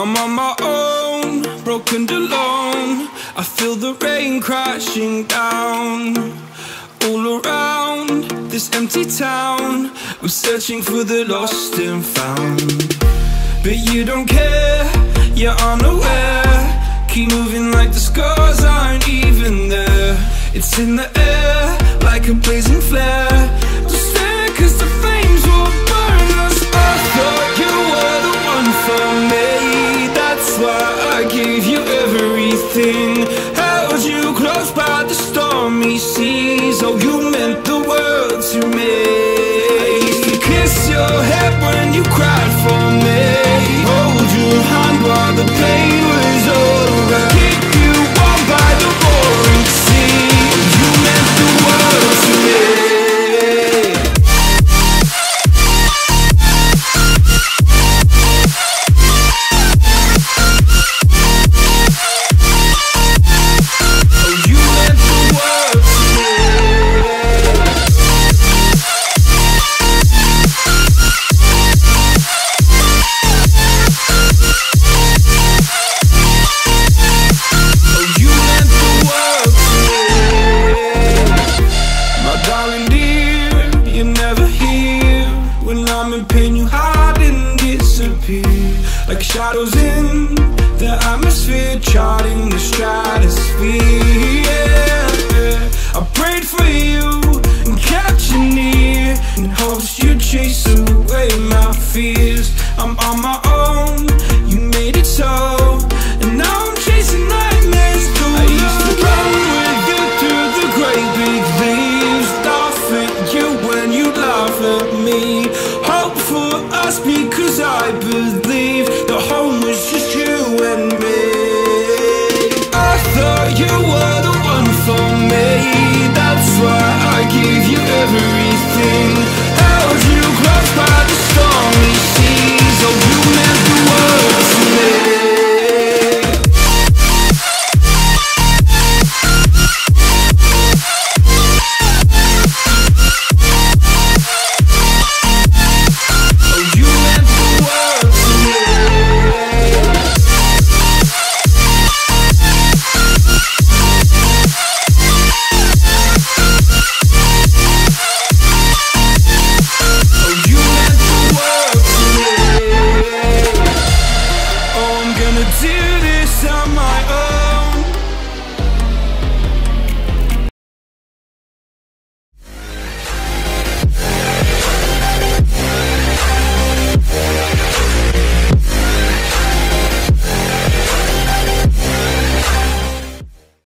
I'm on my own, broken and alone. I feel the rain crashing down all around this empty town. I'm searching for the lost and found, but you don't care, you're unaware. Keep moving like the scars aren't even there. It's in the air like a blazing flare. Don't stare cause the flames will burn us. I thought you were the one for me, that's why I gave you everything. Held you close by the stormy seas. Oh, you meant the world to me. I used to kiss your head when you cried for me, hold your hand while the pain was over, keep you warm by the roaring sea. You meant the world to me. Like shadows in the atmosphere, charting the stratosphere. Yeah. I prayed for you and kept you near in hopes you'd chase away my fears. I'm on my own, you made it so, and now I'm chasing nightmares too. I used to run with you through the great big leaves, laugh at you when you laugh at me, hope for us because I believe.